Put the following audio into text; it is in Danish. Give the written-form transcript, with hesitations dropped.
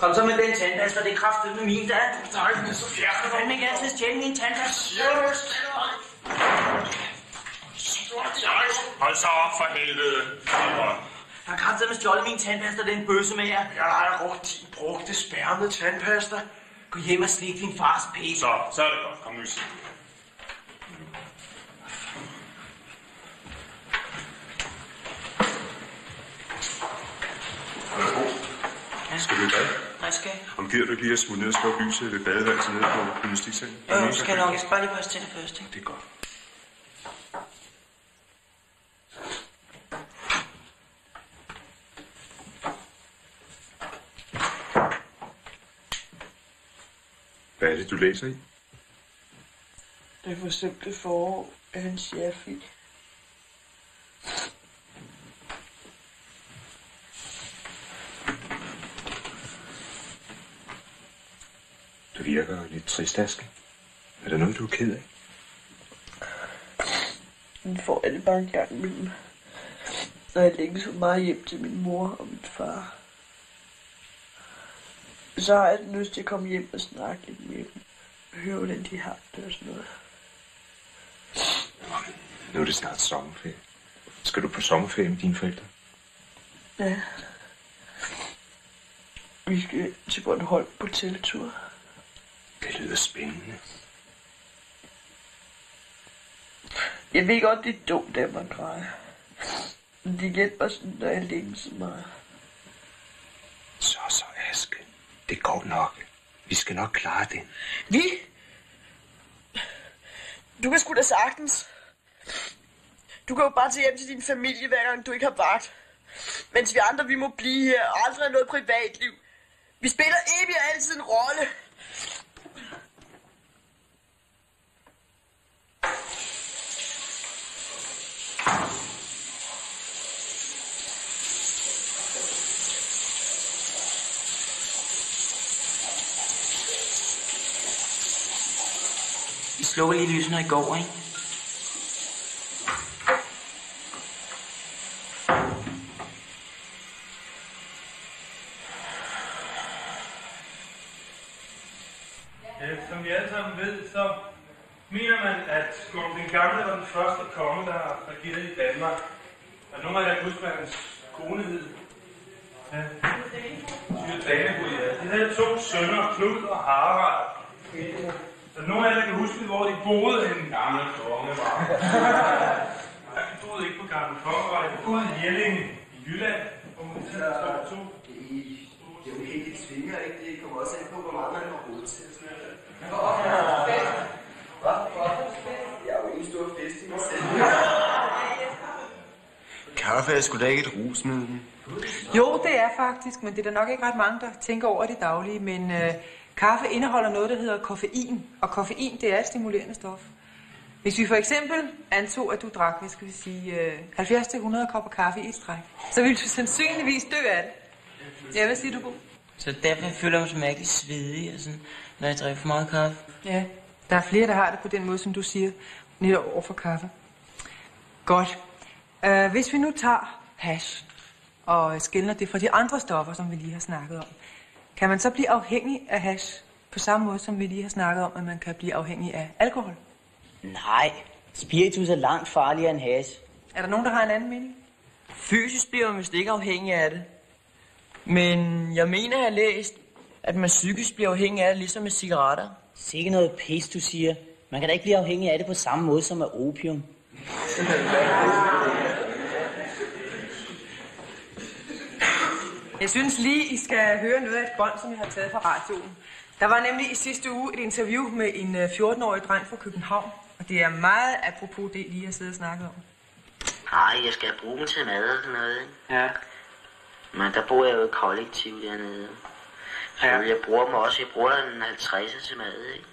Kom så med den tandpasta, det er kraftigt med min, der. Nej, det er så fjernet. Kan man ikke altid stjæle min tandpasta? Hold så op for helvede. Jeg har kraftigt med stjålet min tandpasta, den bøsse med jer. Jeg har brugt din brugte spærmede tandpasta. Gå hjem og slik din fars pæs. Så er det godt. Kom nu, sig. Skal du i bad? Jeg skal. Om gider du ikke lige at smutte ned og slukke lyset ved badeværelset nede på gymnastiksengen? Jo, skal nok. Jeg skal bare lige børste tænder først, ikke? Det er godt. Hvad er det, du læser i? Det forsøgte forår af en chef-i. Du virker lidt trist, Aske. Er der noget, du er ked af? Den får jeg det bare en gang imellem. Når jeg længes så meget hjem til min mor og min far. Så har jeg lyst til at komme hjem og snakke lidt med dem. Høre, hvordan de har det og sådan noget. Nu er det snart sommerferie. Skal du på sommerferie med dine forældre? Ja. Vi skal til Bornholm på teltur. Det lyder spændende. Jeg ved godt, det er dumt, at man græder. Men det hjælper sådan, når jeg længes så meget. Så, Aske. Det går nok. Vi skal nok klare det. Vi? Du kan sgu da sagtens. Du kan jo bare tage hjem til din familie, hver gang du ikke har vagt. Mens vi andre, vi må blive her og aldrig have noget privatliv. Vi spiller evigt og altid en rolle. I slukker lige lysene i går, ikke? Som vi alle sammen ved, så mener man, at Skål den Gamle var den første konge, der har regeret i Danmark. Og nogle af jer kan huske, hvad hans kone hed. Ja. Danebod, ja. De havde 2 sønner, Knud og Harald. Så nogle af jer kan huske, hvor de boede, den gamle konge var. De boede ikke på Gamle Kongevej, de boede i Jelling i Jylland, hvor man til at stå 2. Det er jo helt i tvinger, ikke? Det kommer også ind på, hvor meget man har råd til. Jeg er jo en stor fest i mig selv. Kaffe er sgu da ikke et rusmiddel. Jo, det er faktisk, men det er der nok ikke ret mange, der tænker over det daglige. Men kaffe indeholder noget, der hedder koffein, og koffein, det er et stimulerende stof. Hvis vi for eksempel antog, at du drak, hvad skal vi sige, 70-100 kopper kaffe i et stræk, så ville du sandsynligvis dø af det. Ja, hvad siger du, Bo? Så derfor føler jeg mig så mærkeligt svedig, og sådan, når jeg drikker for meget kaffe. Ja, der er flere, der har det på den måde, som du siger, netop over for kaffe. Godt. Hvis vi nu tager hash og skelner det fra de andre stoffer, som vi lige har snakket om, kan man så blive afhængig af hash på samme måde, som vi lige har snakket om, at man kan blive afhængig af alkohol? Nej, spiritus er langt farligere end hash. Er der nogen, der har en anden mening? Fysisk bliver man vist ikke afhængig af det. Men jeg mener, jeg har læst, at man psykisk bliver afhængig af det, ligesom med cigaretter. Sikke noget pis, du siger. Man kan da ikke blive afhængig af det på samme måde som af opium. Jeg synes lige, I skal høre noget af et bånd, som jeg har taget fra radioen. Der var nemlig i sidste uge et interview med en 14-årig dreng fra København. Og det er meget apropos det, lige har siddet og snakket om. Nej, jeg skal bruge dem til mad og sådan noget, ikke? Ja. Men der bor jeg jo i kollektiv dernede. Så jeg bruger dem også. Jeg bruger en 50'er til mad, ikke?